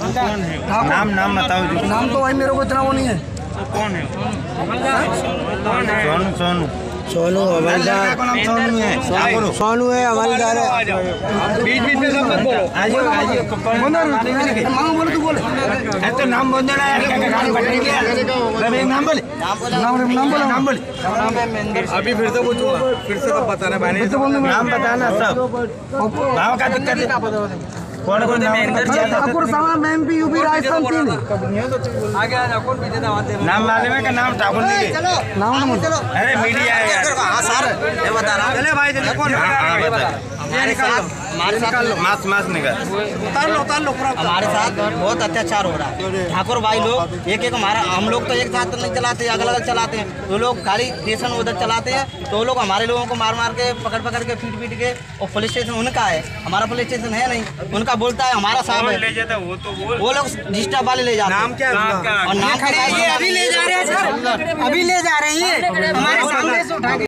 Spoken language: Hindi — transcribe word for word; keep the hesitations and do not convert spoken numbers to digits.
कौन है? नाम नाम बताओ जी। नाम तो भाई मेरे को इतना वो नहीं है। कौन है? कौन है? सोनू सोनू सोनू हवलदार का नाम सोनू है। सोनू है हवलदार है। बीच बीच में सब मत बोलो। आज आज मांगो बोले तू बोले। तो नाम बोल देना यार, क्या गाड़ी पटरी गया। रवि नाम बोले, नाम नाम बोले नाम बोले। अभी फिर से पूछूंगा, फिर से सब बताना भाई। नाम बताना सब। गाँव का दिक्कत है। कौन कौन नाम ठाकुर साहब एमपी यूपी राजस्थान तीन आगे आ जाओ। कौन पीछे दबाते हैं? नाम मालूम है का नाम ठाकुर नहीं है? नाम अरे मीडिया है यार। हाँ सर, ये बता रहा। चले भाई चले। कौन है? बता। हमारे साथ हमारे साथ मास मास निकाल। उतार लो उतार लो पूरा। हमारे साथ बहुत अत्याचार हो रहा है। ठाकुर भाई लोग एक एक हमारा, हम लोग तो एक साथ नहीं चलाते, अलग अलग चलाते हैं। वो लोग गाड़ी स्टेशन उधर चलाते हैं, तो वो लोग हमारे लोगों को मार मार के पकड़ पकड़ के पीट पीट के, और पुलिस स्टेशन उनका है, हमारा पुलिस स्टेशन है नहीं। उनका बोलता है हमारा साहब है, ले जाता वो तो बोल। वो लोग डिस्टर्ब वाले ले जाते हैं। नाम क्या है उसका? और नाम अभी ले जा रहे हैं सर, अभी ले जा रहे हैं हमारे सामने से उठा के।